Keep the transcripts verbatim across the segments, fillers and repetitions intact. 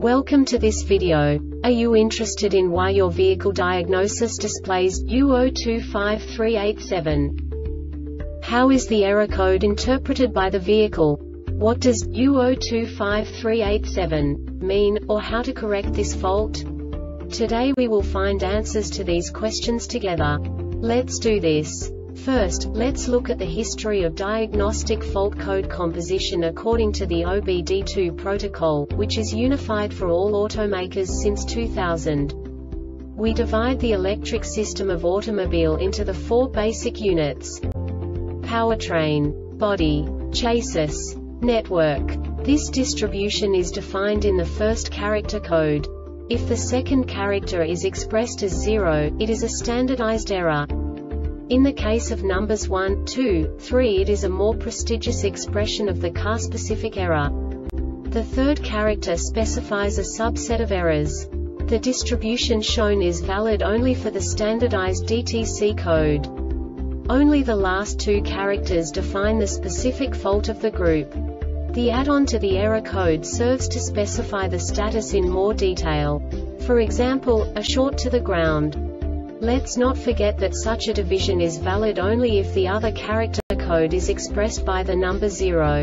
Welcome to this video. Are you interested in why your vehicle diagnosis displays U zero two five three eight seven? How is the error code interpreted by the vehicle? What does U zero two five three eight seven mean, or how to correct this fault? Today we will find answers to these questions together. Let's do this. First, let's look at the history of diagnostic fault code composition according to the O B D two protocol, which is unified for all automakers since two thousand. We divide the electric system of automobile into the four basic units: powertrain, body, chassis, network. This distribution is defined in the first character code. If the second character is expressed as zero, it is a standardized error. In the case of numbers one, two, three, it is a more prestigious expression of the car-specific error. The third character specifies a subset of errors. The distribution shown is valid only for the standardized D T C code. Only the last two characters define the specific fault of the group. The add-on to the error code serves to specify the status in more detail. For example, a short to the ground. Let's not forget that such a division is valid only if the other character code is expressed by the number zero.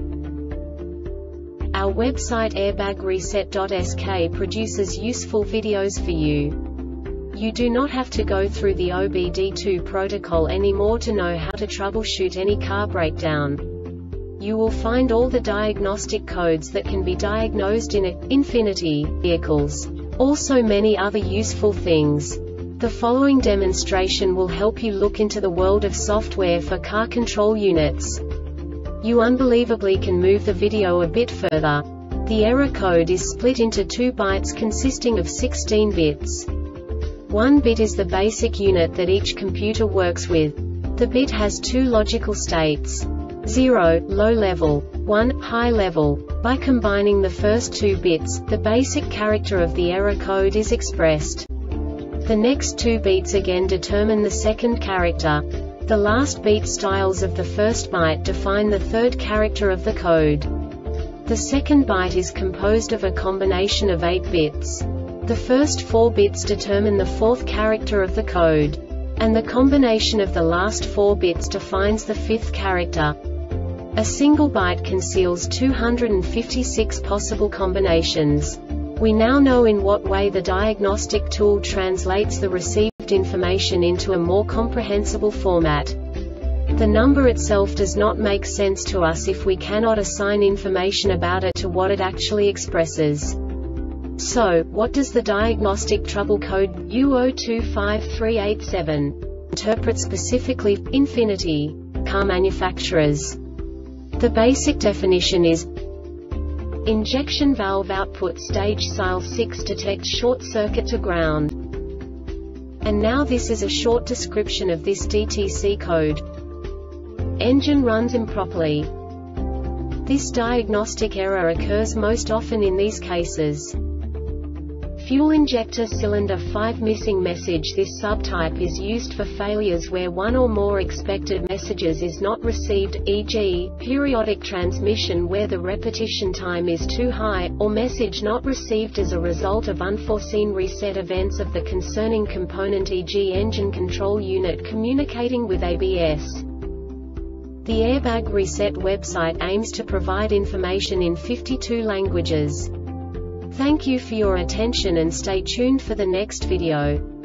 Our website airbag reset dot S K produces useful videos for you. You do not have to go through the O B D two protocol anymore to know how to troubleshoot any car breakdown. You will find all the diagnostic codes that can be diagnosed in Infinity vehicles. Also many other useful things. The following demonstration will help you look into the world of software for car control units. You unbelievably can move the video a bit further. The error code is split into two bytes consisting of sixteen bits. One bit is the basic unit that each computer works with. The bit has two logical states: zero, low level, one, high level. By combining the first two bits, the basic character of the error code is expressed. The next two beats again determine the second character. The last beat styles of the first byte define the third character of the code. The second byte is composed of a combination of eight bits. The first four bits determine the fourth character of the code. And the combination of the last four bits defines the fifth character. A single byte conceals two hundred fifty-six possible combinations. We now know in what way the diagnostic tool translates the received information into a more comprehensible format. The number itself does not make sense to us if we cannot assign information about it to what it actually expresses. So, what does the diagnostic trouble code U zero two five three eight seven interpret specifically for Infinity car manufacturers? The basic definition is: injection valve output stage S I L six detects short circuit to ground. And now this is a short description of this D T C code. Engine runs improperly. This diagnostic error occurs most often in these cases: fuel injector cylinder five missing message. This subtype is used for failures where one or more expected messages is not received, for example, periodic transmission where the repetition time is too high, or message not received as a result of unforeseen reset events of the concerning component, for example engine control unit communicating with A B S. The Airbag Reset website aims to provide information in fifty-two languages. Thank you for your attention and stay tuned for the next video.